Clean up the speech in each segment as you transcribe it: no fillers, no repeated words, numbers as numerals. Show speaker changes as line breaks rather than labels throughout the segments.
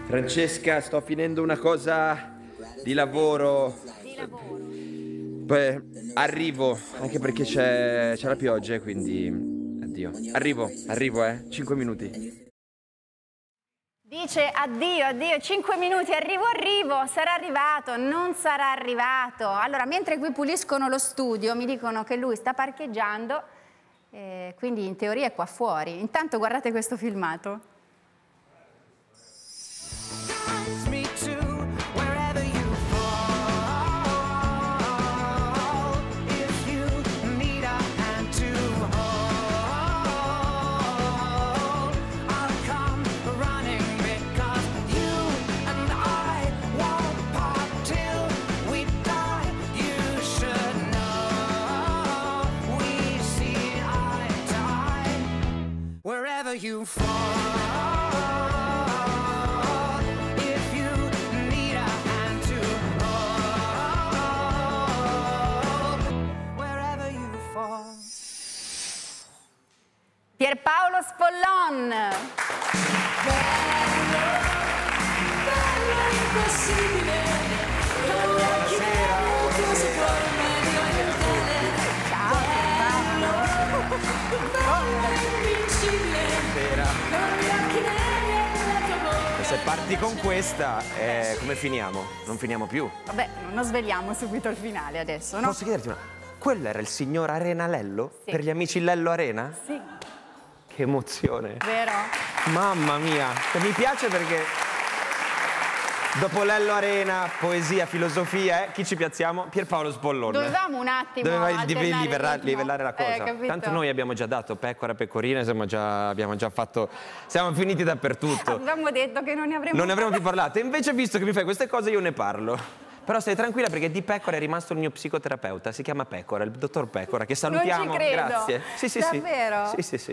Francesca, sto finendo una cosa di lavoro. Poi arrivo, anche perché c'è la pioggia, quindi addio. Arrivo, 5 minuti.
Dice addio, addio, 5 minuti, arrivo, sarà arrivato, non sarà arrivato. Allora, mentre qui puliscono lo studio, mi dicono che lui sta parcheggiando, quindi in teoria è qua fuori. Intanto guardate questo filmato.
You fall, if you need a hand to hold, wherever you fall.
Pierpaolo Spollon.
Bello, bello impossibile, con gli occhi neri, così come Dio nel tele. Bello, bello invincibile.
Se parti con questa, come finiamo? Non finiamo più.
Vabbè, non sveliamo subito il finale adesso, no?
Posso chiederti una... Quello era il signor Arena Lello?
Sì.
Per gli amici Lello Arena?
Sì.
Che emozione.
Vero?
Mamma mia. Mi piace perché... Dopo Lello Arena, poesia, filosofia, chi ci piazziamo? Pierpaolo Spollon.
Dovevamo un attimo
livellare la cosa. Tanto noi abbiamo già dato pecora, pecorina, abbiamo già fatto... Siamo finiti dappertutto.
Avevamo detto che non ne avremmo
più parlato. Invece, visto che mi fai queste cose, io ne parlo. Però stai tranquilla perché di Pecora è rimasto il mio psicoterapeuta. Si chiama Pecora, il dottor Pecora, che salutiamo.
Non ci credo.
Grazie. Sì.
Davvero?
Sì.
Sei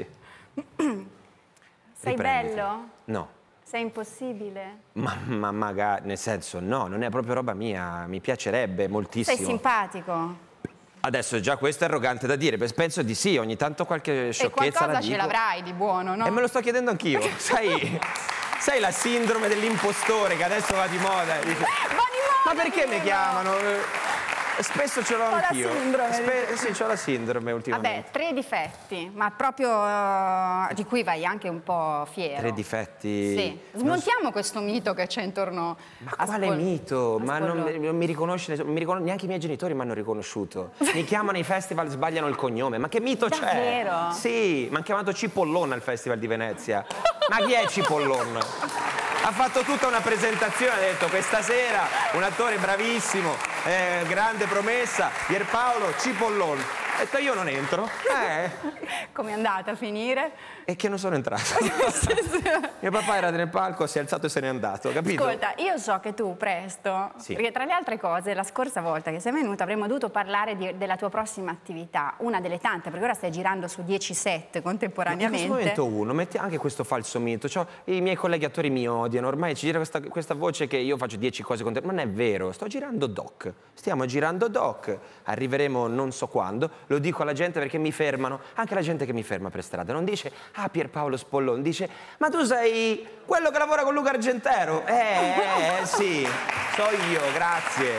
Riprenditi.
bello?
No.
Sei impossibile?
Ma magari, nel senso, no, non è proprio roba mia, mi piacerebbe moltissimo.
Sei simpatico?
Adesso già questo è arrogante da dire, penso di sì, ogni tanto qualche sciocchezza la dico.
E qualcosa ce l'avrai di buono, no?
E me lo sto chiedendo anch'io, sai la sindrome dell'impostore che adesso va di moda? Va di moda! Ma perché mi chiamano? Spesso ce l'ho anch'io. Sì, c'ho la sindrome ultimamente.
Vabbè, 3 difetti, ma proprio di cui vai anche un po' fiero.
3 difetti?
Sì. Smontiamo questo mito che c'è intorno
a quale mito? Ma non mi riconosce nessuno, neanche i miei genitori mi hanno riconosciuto. Mi chiamano ai festival, sbagliano il cognome. Ma che mito c'è?
Davvero?
Sì, mi hanno chiamato Cipollone al Festival di Venezia. Ma chi è Cipollone? Ha fatto tutta una presentazione, ha detto questa sera un attore bravissimo, grande promessa, Pierpaolo Cipollone. Ho detto io non entro.
Come è andata a finire?
E che non sono entrato. Mio papà era nel palco, si è alzato e se n'è andato, capito?
Ascolta, io so che tu presto,
sì,
perché tra le altre cose la scorsa volta che sei venuta avremmo dovuto parlare della tua prossima attività, una delle tante, perché ora stai girando su 10 set contemporaneamente.
In questo momento uno, metti anche questo falso mito, cioè, i miei colleghi attori mi odiano, ormai ci gira questa voce che io faccio 10 cose contemporaneamente, non è vero, sto girando doc, stiamo girando doc, arriveremo non so quando, lo dico alla gente perché mi fermano, anche la gente che mi ferma per strada, non dice ah Pierpaolo Spollon, dice ma tu sei quello che lavora con Luca Argentero? Sì, so io, grazie,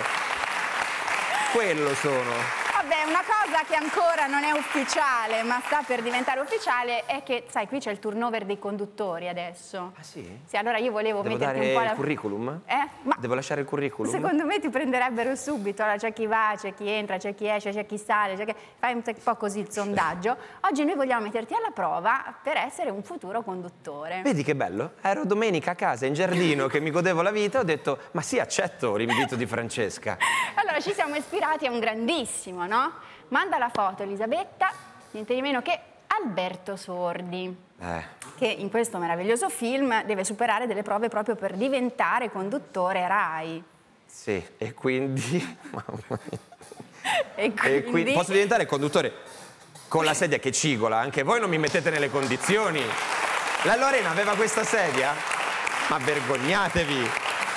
quello sono.
Vabbè, una cosa che ancora non è ufficiale, ma sta per diventare ufficiale, è che, sai, qui c'è il turnover dei conduttori adesso.
Ah sì?
Sì, allora io volevo metterti un po'
il curriculum?
Ma
devo lasciare il curriculum?
Secondo me ti prenderebbero subito. Allora c'è chi va, c'è chi entra, c'è chi esce, c'è chi sale, fai un po' così il sondaggio. Oggi noi vogliamo metterti alla prova per essere un futuro conduttore.
Vedi che bello? Ero domenica a casa in giardino che mi godevo la vita e ho detto ma sì, accetto l'invito di Francesca.
Allora ci siamo ispirati a un grandissimo, no? Manda la foto Elisabetta, niente di meno che Alberto Sordi, che in questo meraviglioso film deve superare delle prove proprio per diventare conduttore Rai.
Sì, e quindi... Mamma mia.
E quindi...
Posso diventare conduttore con la sedia che cigola? Anche voi non mi mettete nelle condizioni. La Lorena aveva questa sedia? Ma vergognatevi!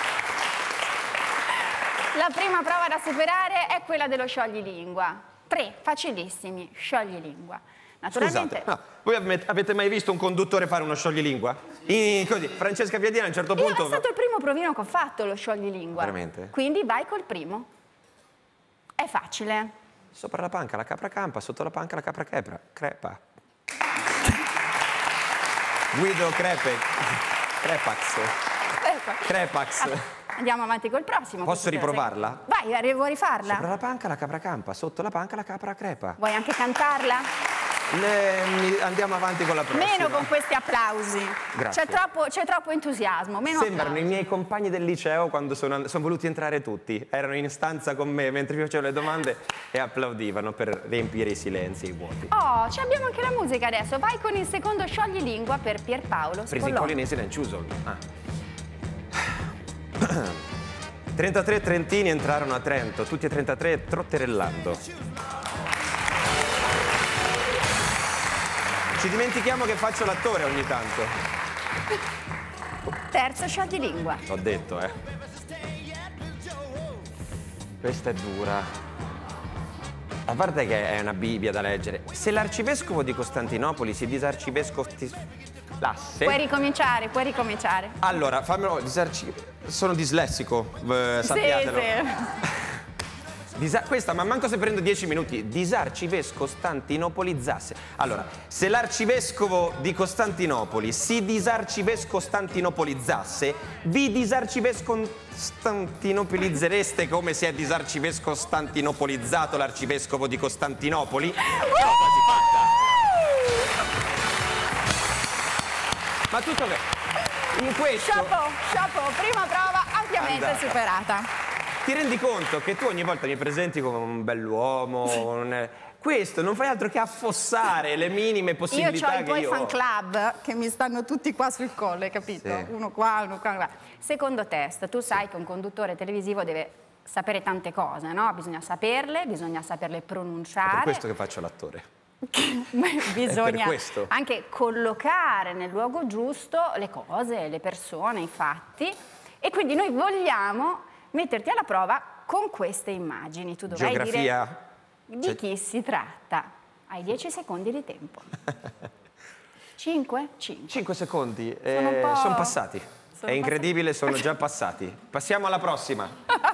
La prima prova da superare è quella dello scioglilingua. 3 facilissimi scioglilingua. Naturalmente.
Scusate, no, voi avete mai visto un conduttore fare uno scioglilingua? Così, Francesca Piadina a un certo punto...
È stato il primo provino che ho fatto, lo scioglilingua.
Veramente?
Quindi vai col primo. È facile.
Sopra la panca la capra campa, sotto la panca la capra crepa. Guido Crepax.
Ecco.
Crepax.
Andiamo avanti col prossimo.
Posso riprovarla?
Vai, vuoi rifarla?
Sopra la panca la capra campa, sotto la panca la capra crepa.
Vuoi anche cantarla?
Andiamo avanti con la prossima.
Meno con questi applausi.
Grazie.
C'è troppo entusiasmo. Meno
Sembrano
applausi.
i miei compagni del liceo quando sono voluti entrare tutti. Erano in stanza con me mentre mi facevo le domande e applaudivano per riempire i silenzi e i vuoti.
Oh, abbiamo anche la musica adesso. Vai con il secondo scioglilingua per Pierpaolo
Presi
Scollò.
Collinesi nel Ciusol. 33 trentini entrarono a Trento, tutti e 33 trotterellando. Ci dimentichiamo che faccio l'attore ogni tanto.
Terzo scioglilingua.
L'ho detto, Questa è dura. A parte che è una Bibbia da leggere. Se l'arcivescovo di Costantinopoli si disarcivescovasse...
Puoi ricominciare.
Allora, fammelo sono dislessico, sappiatelo.
Sì.
Questa, ma manco se prendo 10 minuti. Disarcivescostantinopolizzasse. Allora, se l'arcivescovo di Costantinopoli si disarcivescostantinopolizzasse, vi disarcivescostantinopolizzereste come si è disarcivescostantinopolizzato l'arcivescovo di Costantinopoli? L'ho quasi fatta! Ma tutto bene. In questo...
Chapeau, prima prova ampiamente
Andata.
superata.
Ti rendi conto che tu ogni volta mi presenti come un bell'uomo, questo non fai altro che affossare le minime
Io
possibilità
ho i tuoi
che io
fan
ho.
club che mi stanno tutti qua sul collo, hai capito?
Sì.
Uno qua, uno qua. Secondo test, tu sai che un conduttore televisivo deve sapere tante cose, no? Bisogna saperle pronunciare.
È per questo che faccio l'attore.
Bisogna
per questo.
anche collocare nel luogo giusto le cose, le persone, i fatti. E quindi noi vogliamo metterti alla prova con queste immagini. Tu dovrai
Geografia.
dire di chi si tratta. Hai 10 secondi di tempo. 5?
5 secondi.
Sono un po'-
Sono passati.
sono
È incredibile, sono già passati. Passiamo alla prossima.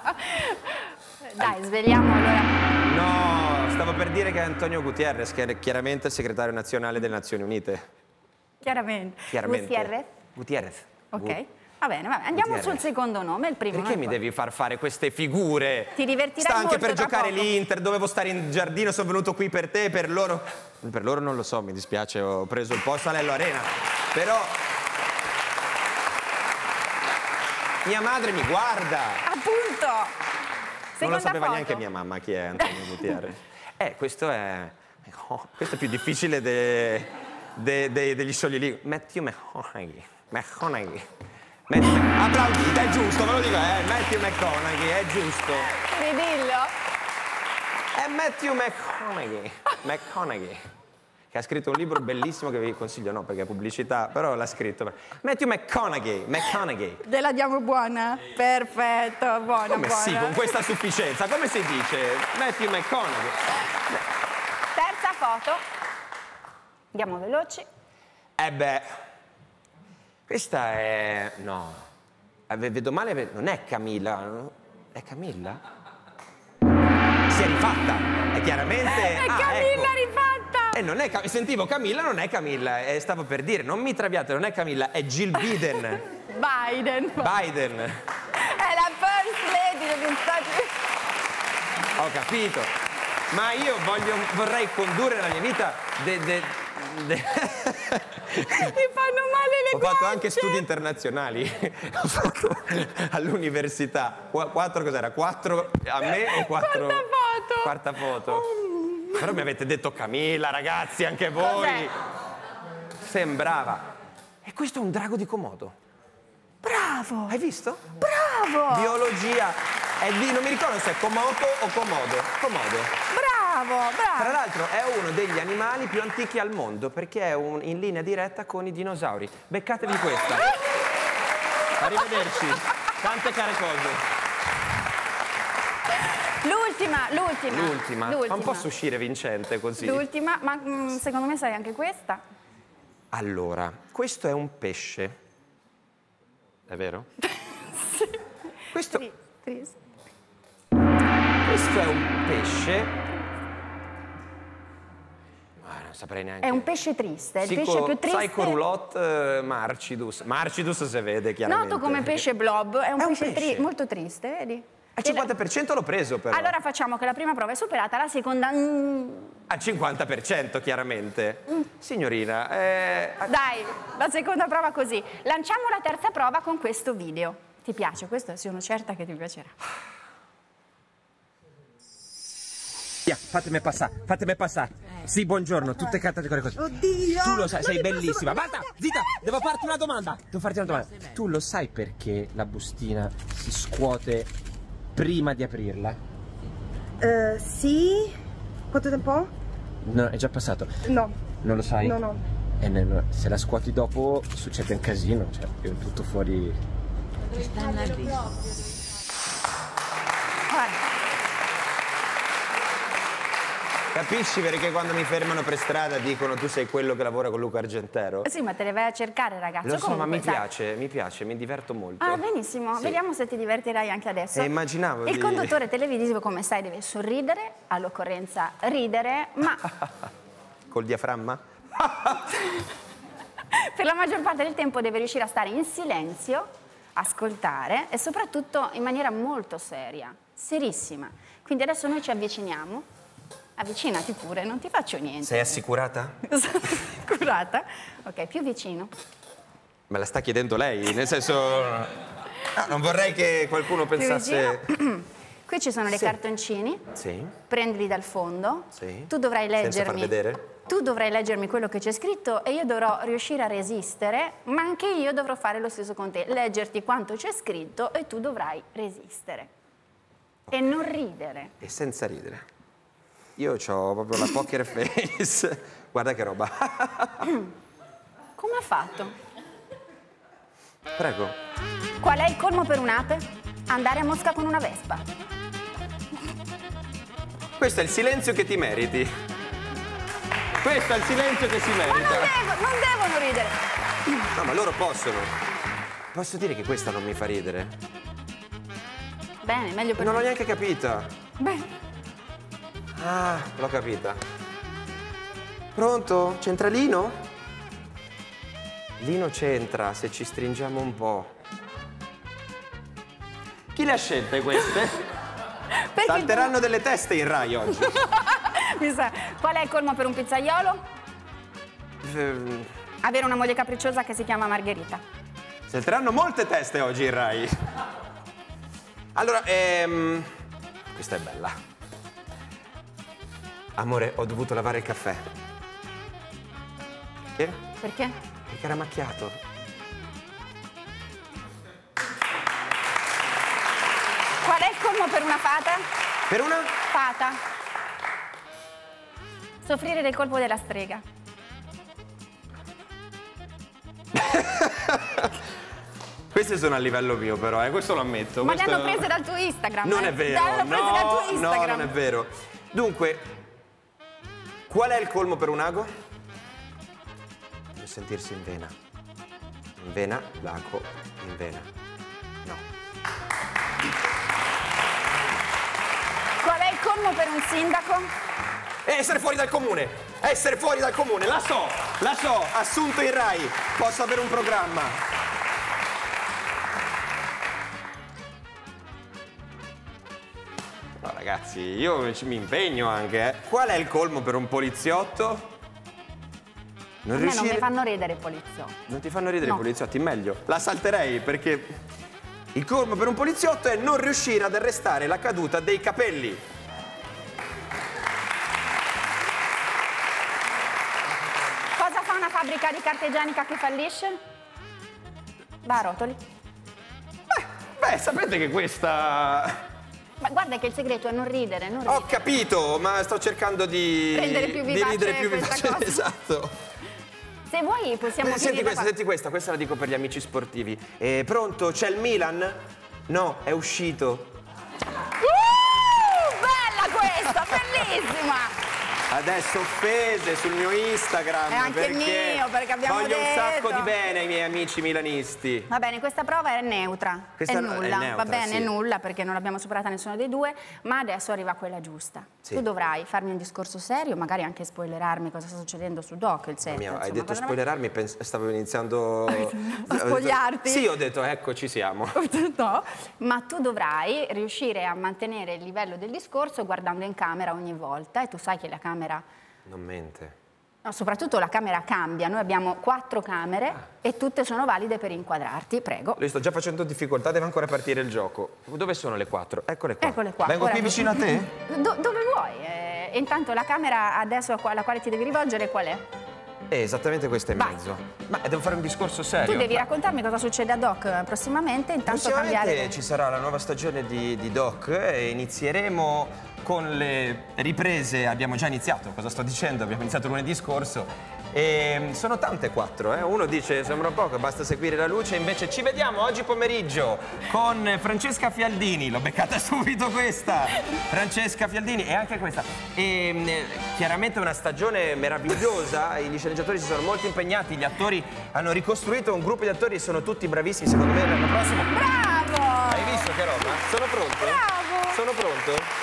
Dai, svegliamo allora.
No, stavo per dire che è Antonio Gutierrez, che è chiaramente il segretario nazionale delle Nazioni Unite.
Chiaramente.
Chiaramente. Gutierrez.
Ok. Va bene. Andiamo
Gutierrez.
sul secondo nome, il primo.
Perché mi devi far fare queste figure?
Ti divertirai
Sta anche
molto
per
tra
giocare
poco.
l'Inter, dovevo stare in giardino, sono venuto qui per te, per loro. Per loro non lo so, mi dispiace, ho preso il posto all'Ello Arena. Però mia madre mi guarda.
Appunto.
Non lo
Seconda
sapeva
foto.
neanche mia mamma chi è Antonio Gutierrez. Questo è più difficile degli scioglilingua. Matthew McConaughey. Applaudite, è giusto, ve lo dico, Matthew McConaughey, è giusto.
Ridillo.
È Matthew McConaughey, che ha scritto un libro bellissimo che vi consiglio, no, perché è pubblicità, però l'ha scritto. Matthew McConaughey.
Te la diamo buona? Perfetto, buona,
Come
buona.
sì, con questa sufficienza, come si dice? Matthew McConaughey.
Terza foto. Andiamo veloci.
Questa è... no. Vedo male, non è Camilla. no? È Camilla? Si è rifatta. È chiaramente...
È Camilla
ecco.
rifatta.
Non è sentivo Camilla, non è Camilla. Stavo per dire, non mi traviate, non è Camilla, è Jill Biden.
Biden.
Biden.
È la first lady degli Stati Uniti.
Ho capito. Ma io vorrei condurre la mia vita...
Mi fanno male le
Ho fatto
guance.
anche studi internazionali. Ho fatto all'università. 4 cos'era? 4 a me o 4?
Quarta foto.
Quarta foto. Però mi avete detto Camilla, ragazzi, anche voi.
Cos'è?
Sembrava. E questo è un drago di Komodo.
Bravo.
Hai visto?
Bravo.
Biologia. Non mi ricordo se è Komodo o Komodo. Komodo.
Bravo.
Tra l'altro è uno degli animali più antichi al mondo perché è in linea diretta con i dinosauri. Beccatevi questa. Arrivederci. Tante care cose. L'ultima. Ma posso uscire vincente così?
L'ultima, ma secondo me sai anche questa.
Allora, questo è un pesce. È vero?
Sì.
Questo
Triste.
è un pesce. Non saprei neanche.
È un pesce triste, è il
Sico-
pesce più triste.
Psychoroulotte marcidus. Marcidus si vede chiaramente.
Noto come pesce blob, è un pesce
pesce.
molto triste, vedi?
Al 50% l'ho preso però.
Allora facciamo che la prima prova è superata, la seconda...
Al 50% chiaramente. Signorina,
Dai, la seconda prova così. Lanciamo la terza prova con questo video. Ti piace? Questo sono certa che ti piacerà.
fatemi passare. Sì, buongiorno, tutte cantate con le cose.
Oddio!
Tu lo sai, sei bellissima. Basta, zitta, devo farti una domanda. Tu lo sai perché la bustina si scuote prima di aprirla?
Sì? Quanto tempo?
No, è già passato.
No.
Non lo sai?
No.
Se la scuoti dopo succede un casino, cioè è tutto fuori.
Guarda.
Capisci perché quando mi fermano per strada dicono tu sei quello che lavora con Luca Argentero?
Sì, ma te le vai a cercare, ragazzo.
Lo so,
Comunque,
ma mi
sai.
piace, mi diverto molto.
Ah, benissimo.
Sì.
Vediamo se ti divertirai anche adesso.
Immaginavo
Il
di-
conduttore televisivo, come sai, deve sorridere, all'occorrenza ridere, ma
Col diaframma?
per la maggior parte del tempo deve riuscire a stare in silenzio, ascoltare e soprattutto in maniera molto seria, serissima. Quindi adesso noi ci avviciniamo. Avvicinati pure, non ti faccio niente.
Sei assicurata?
Sono curata. Ok, più vicino.
Me la sta chiedendo lei, nel senso... non vorrei che qualcuno
Più
pensasse...
vicino. Qui ci sono dei
Sì.
cartoncini.
Sì,
Prendili dal fondo.
sì.
Tu dovrai
Senza
leggermi.
far vedere?
Tu dovrai leggermi quello che c'è scritto e io dovrò riuscire a resistere, ma anche io dovrò fare lo stesso con te, leggerti quanto c'è scritto e tu dovrai resistere. E non ridere.
E senza ridere. Io ho proprio la poker face. Guarda che roba.
Come ha fatto?
Prego.
Qual è il colmo per un'ape? Andare a Mosca con una vespa.
Questo è il silenzio che ti meriti. Questo è il silenzio che si
Ma
merita.
non devono ridere.
No, ma loro possono. Posso dire che questa non mi fa ridere?
Bene, meglio per
Non l'ho
me.
neanche capita.
Beh,
Ah, l'ho capita. Pronto? C'entra Lino? Lino c'entra se ci stringiamo un po'. Chi le ha scelte queste?
perché
Salteranno delle teste in Rai oggi.
mi sa, qual è il colmo per un pizzaiolo? Avere una moglie capricciosa che si chiama Margherita.
Salteranno molte teste oggi in Rai. Allora, questa è bella. Amore, ho dovuto lavare il caffè. Perché?
Perché?
Perché era macchiato.
Qual è il colmo per una fata?
Per una?
Fata. Soffrire del colpo della strega.
Queste sono a livello mio però, questo lo ammetto.
Ma le
Questo-
hanno prese dal tuo Instagram.
Non
eh?
è vero,
Le hanno prese dal tuo Instagram.
no, non è vero. Dunque, qual è il colmo per un ago? Deve sentirsi in vena. In vena, l'ago, in vena. No.
Qual è il colmo per un sindaco?
Essere fuori dal comune! Essere fuori dal comune! La so! Assunto in Rai! Posso avere un programma! No, ragazzi, io mi impegno anche, eh. Qual è il colmo per un poliziotto?
A me non mi fanno ridere i poliziotti.
Non ti fanno ridere
No.
i poliziotti? Meglio. La salterei perché il colmo per un poliziotto è non riuscire ad arrestare la caduta dei capelli.
Cosa fa una fabbrica di carta igienica che fallisce? Va a rotoli.
Beh, sapete che questa...
Ma guarda che il segreto è non ridere, non ridere.
Ho capito, ma sto cercando di...
Rendere più
di
vivace
ridere più
questa
vivace.
cosa.
Esatto.
Se vuoi possiamo
Senti
finire qua.
questa la dico per gli amici sportivi. Pronto? C'è il Milan? No, è uscito.
bellissima!
Adesso offese sul mio Instagram.
È anche il mio, perché abbiamo
voglio un sacco
detto.
di bene ai miei amici milanisti.
Va bene, questa prova è neutra,
Questa
è
è
nulla,
neutra,
va bene,
sì.
è nulla perché non l'abbiamo superata nessuno dei due, ma adesso arriva quella giusta.
Sì.
Tu dovrai farmi un discorso serio, magari anche spoilerarmi cosa sta succedendo su Doc, il 7.
Hai detto spoilerarmi, stavo iniziando
a spogliarti?
Sì, ho detto ecco, ci siamo.
No, ma tu dovrai riuscire a mantenere il livello del discorso guardando in camera ogni volta e tu sai che la camera...
Non mente.
No, soprattutto la camera cambia, noi abbiamo 4 camere e tutte sono valide per inquadrarti, prego.
Io sto già facendo difficoltà, deve ancora partire il gioco. Dove sono le 4? Eccole qua.
Eccole qua.
Vengo
Ora
qui vicino a te?
Dove vuoi? E intanto la camera adesso alla quale ti devi rivolgere qual è?
Esattamente questa in
Vai.
mezzo. Ma devo fare un discorso serio.
Tu devi raccontarmi cosa succede a Doc prossimamente, intanto cambiare...
Ci sarà la nuova stagione di Doc e inizieremo con le riprese. Abbiamo già iniziato, cosa sto dicendo? Abbiamo iniziato lunedì scorso e sono tante 4, eh? Uno dice sembra poco, basta seguire la luce, invece ci vediamo oggi pomeriggio con Francesca Fialdini, l'ho beccata subito questa, Francesca Fialdini e anche questa. E chiaramente una stagione meravigliosa, gli sceneggiatori si sono molto impegnati, gli attori hanno ricostruito un gruppo di attori e sono tutti bravissimi, secondo me l'anno prossimo.
Bravo!
Hai visto che roba? Sono pronto?
Bravo!
Sono pronto?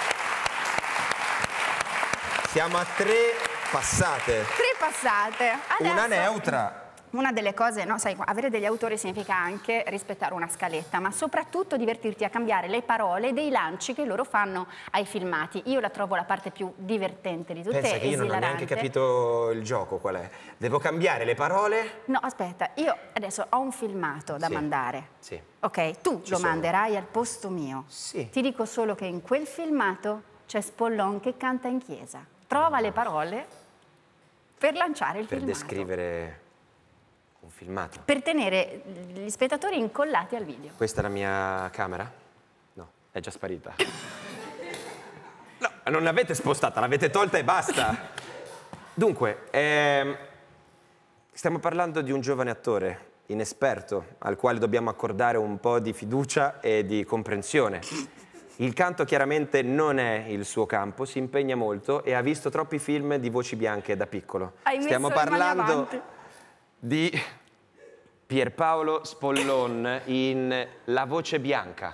Siamo a 3 passate.
3 passate. Adesso,
Una neutra.
Una delle cose, no, sai, avere degli autori significa anche rispettare una scaletta, ma soprattutto divertirti a cambiare le parole dei lanci che loro fanno ai filmati. Io la trovo la parte più divertente di tutte.
Pensa che io non ho neanche capito il gioco qual è. Devo cambiare le parole?
No, aspetta, io adesso ho un filmato da
Sì.
mandare.
Sì.
Ok, tu lo
sono.
manderai al posto mio.
Sì.
Ti dico solo che in quel filmato c'è Spollon che canta in chiesa. Trova le parole per lanciare il
Per
filmato.
descrivere un filmato.
Per tenere gli spettatori incollati al video.
Questa è la mia camera? No, è già sparita. No, non l'avete spostata, l'avete tolta e basta. Dunque, stiamo parlando di un giovane attore inesperto al quale dobbiamo accordare un po' di fiducia e di comprensione. Il canto chiaramente non è il suo campo, si impegna molto e ha visto troppi film di voci bianche da piccolo.
Hai
Stiamo
messo le mani
parlando
avanti.
di Pierpaolo Spollon in La voce bianca.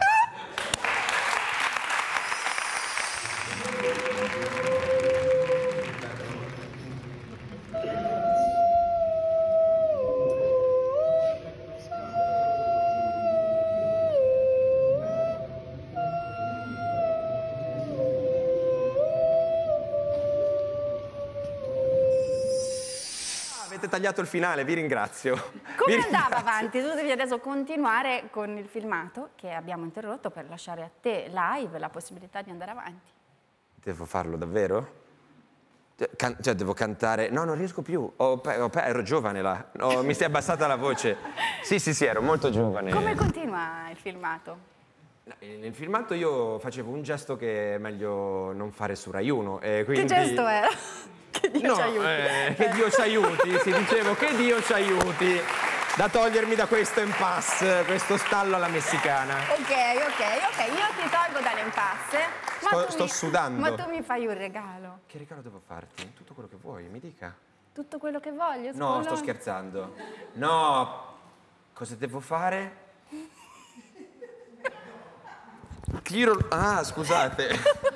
Avete tagliato il finale, vi ringrazio.
Come
Vi
andava
ringrazio.
avanti? Tu devi adesso continuare con il filmato che abbiamo interrotto per lasciare a te live la possibilità di andare avanti.
Devo farlo davvero? Cioè, devo cantare... No, non riesco più. Ero giovane là. No, mi si è abbassata la voce. Sì, ero molto giovane.
Come continua il filmato?
Nel filmato io facevo un gesto che è meglio non fare su Rai 1. E quindi...
Che gesto era? Che Dio
No,
ci aiuti.
che Dio ci aiuti, sì, dicevo che Dio ci aiuti da togliermi da questo impasse, questo stallo alla messicana.
Ok, io ti tolgo dall'impasse.
Sto sudando.
Ma tu mi fai un regalo.
Che regalo devo farti? Tutto quello che vuoi, mi dica.
Tutto quello che voglio,
No,
Spollon.
sto scherzando. No, cosa devo fare? Ah, scusate.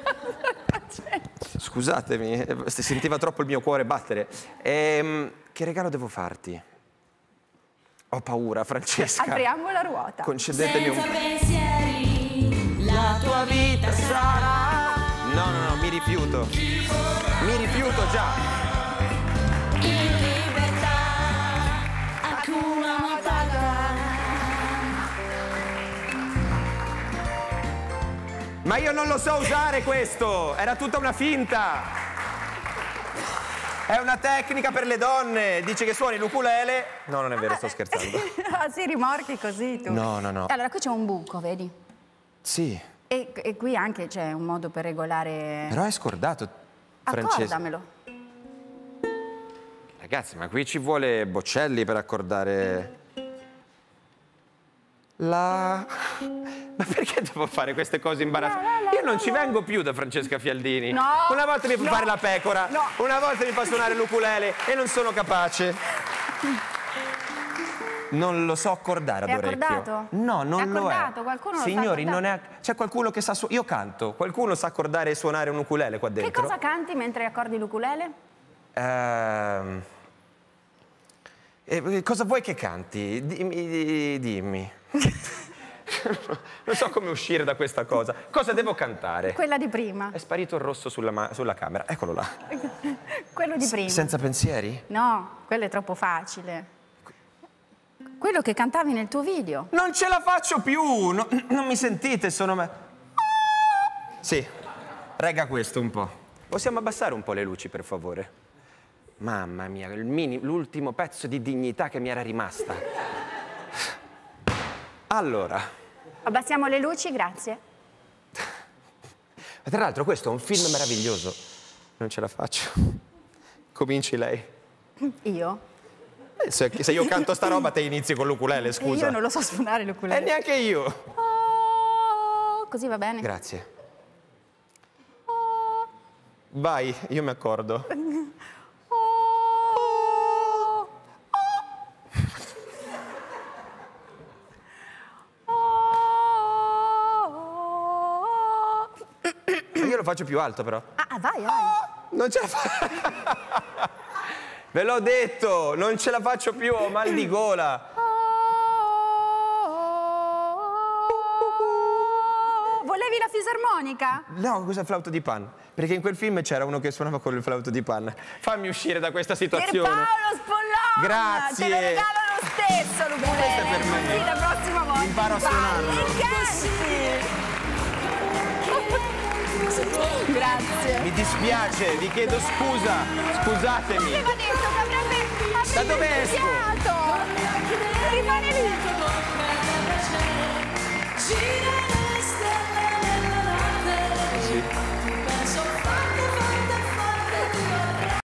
Scusatemi, si sentiva troppo il mio cuore battere. Che regalo devo farti? Ho paura, Francesca.
Apriamo la ruota.
Concedetemi
Senza
un...
pensieri, la tua vita sarà
No, mi rifiuto. Mi rifiuto già.
in libertà. Hakuna Matata.
Ma io non lo so usare questo! Era tutta una finta! È una tecnica per le donne! Dice che suoni l'ukulele... No, non è vero, sto scherzando.
Ah, sì, rimorchi così tu.
No.
Allora, qui c'è un buco, vedi?
Sì,
E qui anche c'è un modo per regolare...
però è scordato, Francesca.
Accordamelo.
Ragazzi, ma qui ci vuole Boccelli per accordare... Ma perché devo fare queste cose imbarazzanti? Io non ci vengo più da Francesca Fialdini.
No.
Una volta mi fa fare la pecora,
No.
una volta mi fa suonare l'ukulele e non sono capace. Non lo so accordare ad
È
orecchio.
accordato?
No, non
È
lo è.
accordato? Qualcuno lo sa
Signori,
accordare?
non è. C'è qualcuno che sa Io canto, qualcuno sa accordare e suonare un ukulele qua
Che
dentro?
cosa canti mentre accordi l'ukulele?
Cosa vuoi che canti? Dimmi. Non so come uscire da questa cosa. Cosa devo cantare?
Quella di prima.
È sparito il rosso sulla camera. Eccolo là.
Quello di prima.
Senza pensieri?
No, quello è troppo facile. Quello che cantavi nel tuo video.
Non ce la faccio più! Non mi sentite? Sì, regga questo un po'. Possiamo abbassare un po' le luci, per favore? Mamma mia, l'ultimo pezzo di dignità che mi era rimasta. Allora.
Abbassiamo le luci, grazie.
Tra l'altro questo è un film meraviglioso. Non ce la faccio. Cominci lei.
Io?
Se io canto sta roba te inizi con l'ukulele, scusa.
Io non lo so suonare l'ukulele.
E neanche io.
Oh, così va bene?
Grazie. Vai, io mi accordo.
Oh, oh.
Io lo faccio più alto però.
Ah, vai.
Non ce la faccio. Ve l'ho detto, non ce la faccio più, ho mal di gola.
Volevi la fisarmonica?
No, cos'è il flauto di Pan? Perché in quel film c'era uno che suonava con il flauto di Pan. Fammi uscire da questa situazione.
Pierpaolo Spollone!
Grazie.
Te lo regalo lo stesso l'ukulele.
Questo è per me.
Così la prossima volta.
Imparo a suonarlo.
Vai, canti. Grazie.
Mi dispiace, vi chiedo scusa. Scusatemi.
Aveva detto che avrebbe
Da dove esco?
iniziato. Rimane lì.